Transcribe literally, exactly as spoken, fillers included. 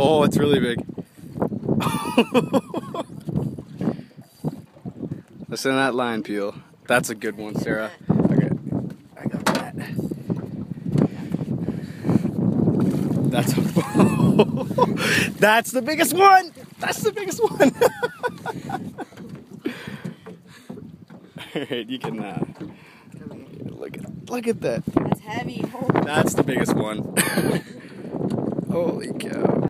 Oh, it's really big. Listen to that line peel. That's a good one, Sarah. Okay, I got that. That's a. That's the biggest one. That's the biggest one. All right, you can. Uh, look at look at that. That's heavy. That's the biggest one. Holy cow.